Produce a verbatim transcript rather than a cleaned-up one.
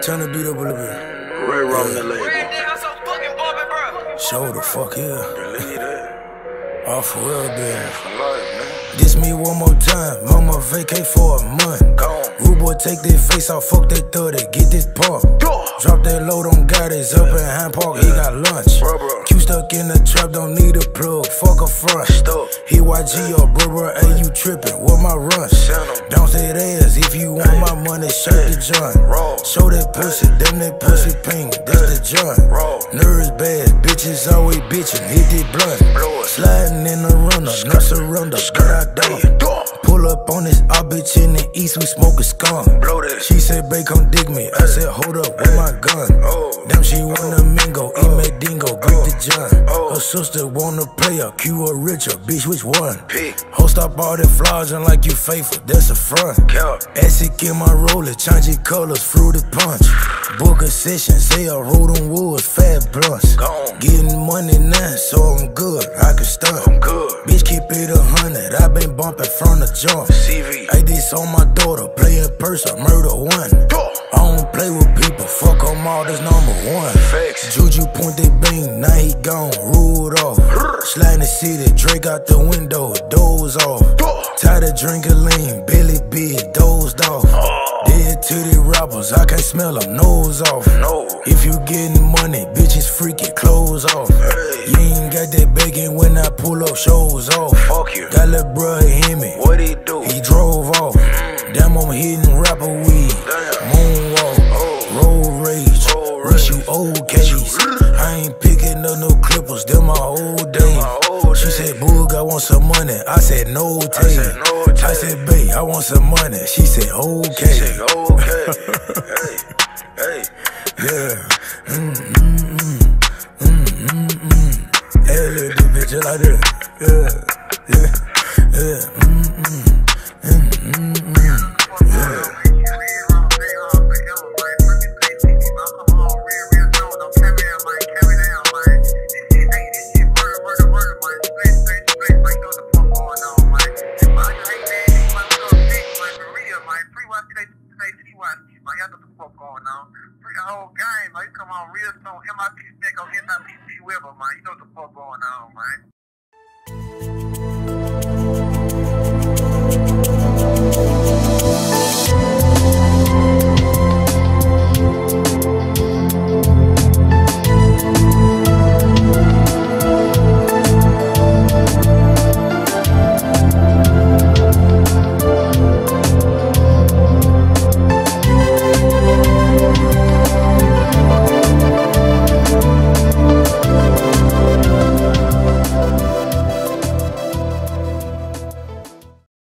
turn the beat up a little bit. Red rum the lady. Red nigga so fucking bumpin, bro. Show the fuck here. Believe that. All for real, baby. For life, man. Diss me one more time, mama vacate for a month. Gone. Rude boy, take that face off, fuck that thirty, get this pump. Drop that load on Gotti, up in Hein Park, he got lunch. Bro, bro. Q stuck in the trap, don't need a plug, fuck a front. Stuck. He Y G up, bro, bro, hey, you trippin', what my runs? Send 'em. Bounce that ass, if you want my money, shake the joint. Raw. Show that pussy, damn that pussy pink, that's the joint. Raw. Nerves bad, bitches always bitchin', hit the blunt. Blow it. Slidin in the runner, no surrender, skirt out down. Pull up on this, I bitch in the east, we smoke a skunk. Blow that. She said, babe, come dig me. I said, hold up with my gun. Oh. Damn, she wanna mingle, eat me dingo, greet the John. Oh. Her sister wanna play her, Q or richer, bitch, which one? Pick. Host up all that flogging like you faithful, that's a front. Count. Acid in my roller, changing colors, fruity punch. Book a session, say I roll them woods, fat blunts. Gone. Getting money now, so I'm good, I can stunt. I'm good. Bitch, keep it a hundred, I been bumping from the jump. C V. Hey, this on my daughter, play in person, murder one. I don't play with people, fuck them all, that's number one. Facts. Juju point that beam, now he gone, ruled off. Slidin' the city, Drake out the window, doze off. Tired of drinking lean, belly big, dozed off. Dead to the robbers, I can't smell them, nose off. No. If you getting money, bitches freaky, clothes off. Hey. You ain't got that bacon when I pull up, shows off. Fuck you. Got little bruh hit me, What he do? he drove off. Damn, I'm hitting rapper weed, Damn. moonwalk, Oh. road rage, Road wish you rage. old K's. I ain't picking up no clippers, them my old days. my old She days. said, Boog, I want some money. I said, no, I Tay. said, no, I Tay. said, babe, I want some money. She said, okay. She said, okay. Hey. Hey. Yeah. Mm, mm, mm. Mm, mm, mm. Hey, little bitch, like that. Yeah. Yeah. Yeah.